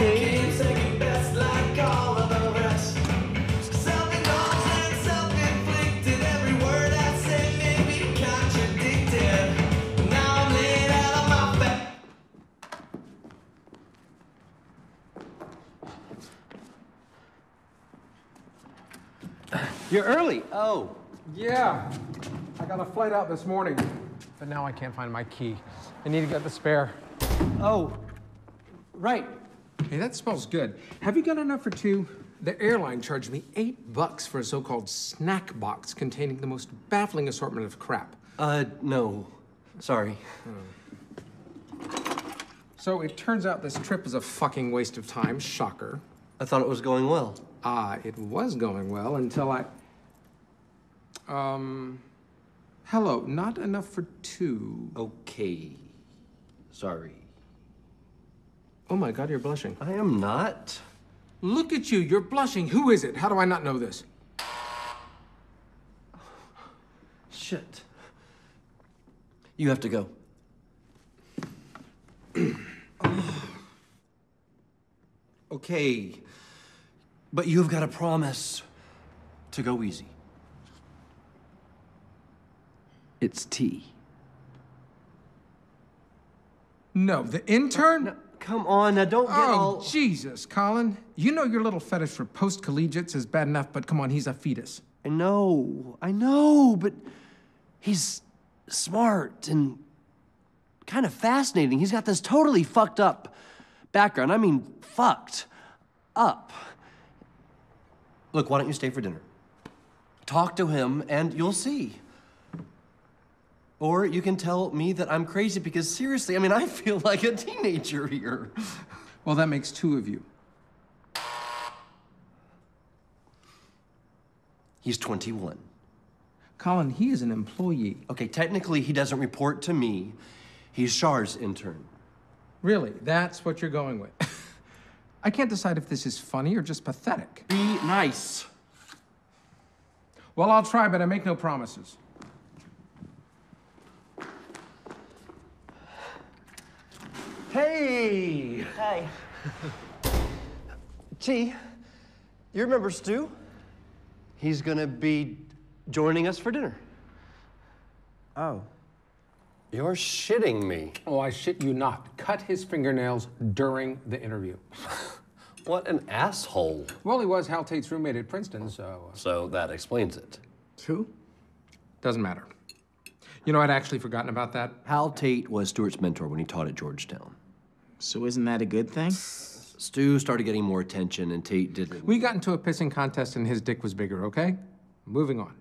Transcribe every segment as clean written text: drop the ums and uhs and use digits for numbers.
okay. You're early. Oh. Yeah. I got a flight out this morning, but now I can't find my key. I need to get the spare. Oh, right. Hey, that smells good. Have you got enough for two? The airline charged me $8 for a so-called snack box containing the most baffling assortment of crap. No. Sorry. So it turns out this trip is a fucking waste of time. Shocker. I thought it was going well. It was going well until I... Hello, not enough for two. Okay. Sorry. Oh my God, you're blushing. I am not. Look at you, you're blushing. Who is it? How do I not know this? Shit. You have to go. Okay. But you've got to promise to go easy. It's tea. No, the intern? No, come on, now don't get all... Oh, Jesus, Colin. You know your little fetish for post-collegiates is bad enough, but come on, he's a fetus. I know, but he's smart and kind of fascinating. He's got this totally fucked up background. I mean, fucked up. Look, why don't you stay for dinner? Talk to him and you'll see. Or you can tell me that I'm crazy because seriously, I mean, I feel like a teenager here. Well, that makes two of you. He's 21. Colin, he is an employee. Okay, technically he doesn't report to me. He's Char's intern. Really? That's what you're going with? I can't decide if this is funny or just pathetic. Be nice. Well, I'll try, but I make no promises. Hey! Hey. Gee, you remember Stu? He's gonna be joining us for dinner. Oh. You're shitting me. Oh, I shit you not. Cut his fingernails during the interview. What an asshole. Well, he was Hal Tate's roommate at Princeton, so... So that explains it. Who? Doesn't matter. You know, I'd actually forgotten about that. Hal Tate was Stuart's mentor when he taught at Georgetown. So isn't that a good thing? Stu started getting more attention and Tate didn't. We got into a pissing contest and his dick was bigger, okay? Moving on.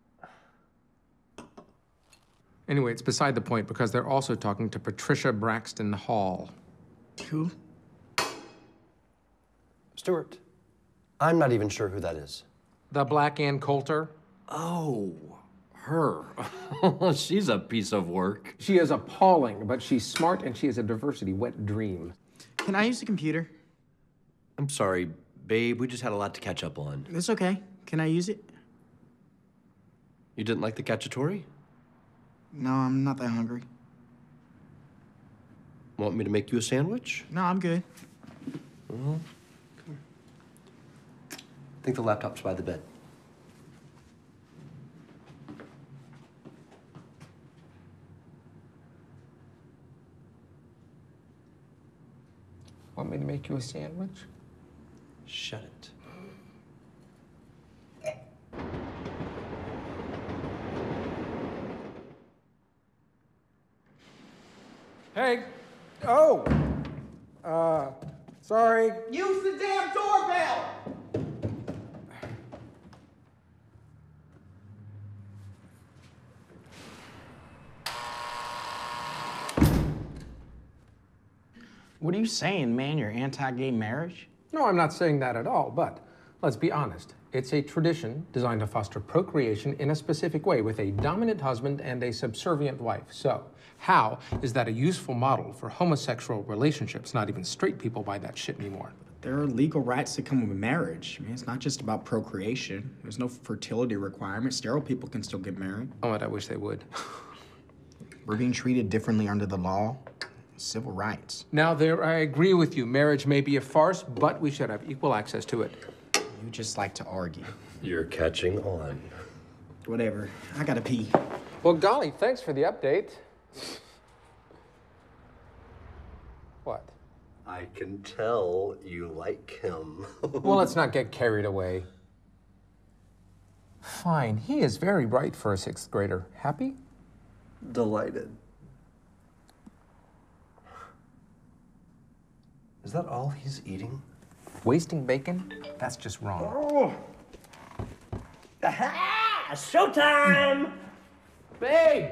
Anyway, it's beside the point because they're also talking to Patricia Braxton Hall. Who? Stuart, I'm not even sure who that is. The Black Ann Coulter? Oh, her. She's a piece of work. She is appalling, but she's smart and she is a diversity wet dream. Can I use the computer? I'm sorry, babe. We just had a lot to catch up on. It's okay. Can I use it? You didn't like the cacciatore? No, I'm not that hungry. Want me to make you a sandwich? No, I'm good. Come here. I think the laptop's by the bed. Want me to make you a sandwich? Shut it. Hey. Oh. Sorry. Use the damn doorbell! What are you saying, man? You're anti-gay marriage? No, I'm not saying that at all, but let's be honest. It's a tradition designed to foster procreation in a specific way with a dominant husband and a subservient wife. So, how is that a useful model for homosexual relationships? Not even straight people buy that shit anymore. There are legal rights that come with marriage. I mean, it's not just about procreation. There's no fertility requirement. Sterile people can still get married. Oh, I wish they would. We're being treated differently under the law. Civil rights. Now, there, I agree with you. Marriage may be a farce, but we should have equal access to it. You just like to argue. You're catching on. Whatever. I gotta pee. Well, golly, thanks for the update. What? I can tell you like him. Well, let's not get carried away. Fine. He is very bright for a sixth grader. Happy? Delighted. Is that all he's eating? Wasting bacon? That's just wrong. Oh. Aha! Showtime! Babe!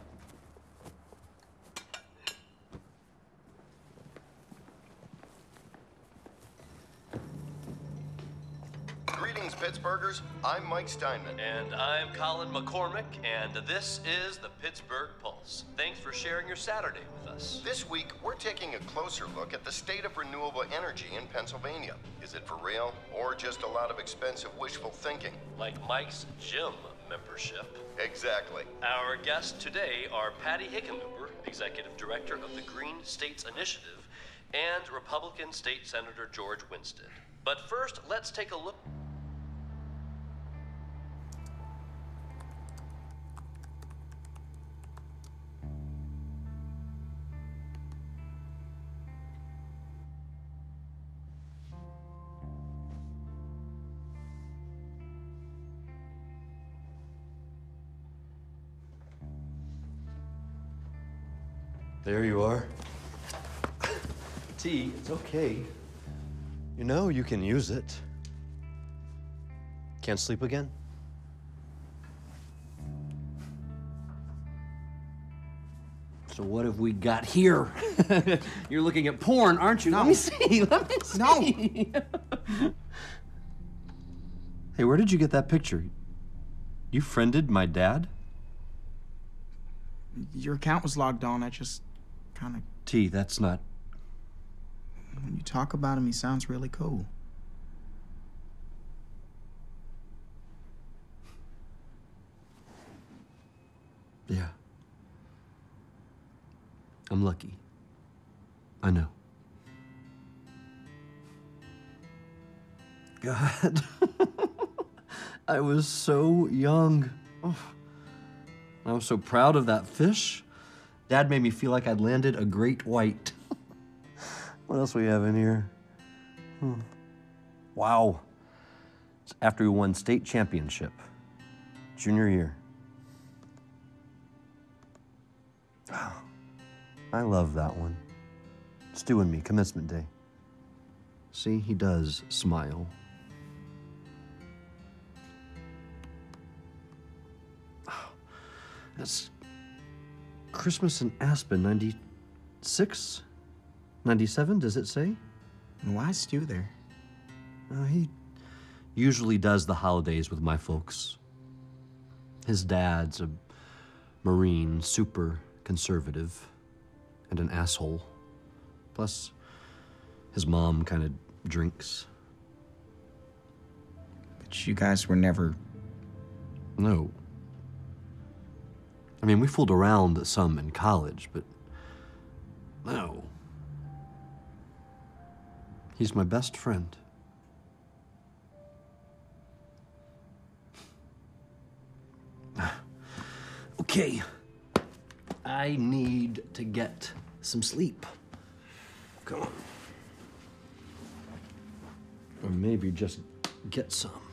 Greetings, Pittsburghers. I'm Mike Steinman. And I'm Colin McCormack, and this is the Pittsburgh Pulse. Thanks for sharing your Saturday with us. This week, we're taking a closer look at the state of renewable energy in Pennsylvania. Is it for real, or just a lot of expensive wishful thinking? Like Mike's gym membership. Exactly. Our guests today are Patty Hickenlooper, Executive Director of the Green States Initiative, and Republican State Senator George Winstead. But first, let's take a look. There you are. T, it's okay. You know you can use it. Can't sleep again? So what have we got here? You're looking at porn, aren't you? No. Let me see. Let me see. No. Hey, where did you get that picture? You friended my dad? Your account was logged on. I just kind of... T, that's not... When you talk about him, he sounds really cool. Yeah. I'm lucky. I know. God. I was so young. Oh. I was so proud of that fish. Dad made me feel like I'd landed a great white. What else we have in here? Wow. It's after we won state championship. Junior year. Oh, I love that one. Stu and me, commencement day. See, he does smile. Oh, that's Christmas in Aspen, 96? 97, does it say? Why is Stu there? He usually does the holidays with my folks. His dad's a Marine, super conservative, and an asshole. Plus, his mom kind of drinks. But you guys were never... No. I mean, we fooled around some in college, but no. He's my best friend. Okay. I need to get some sleep. Come on. Or maybe just get some.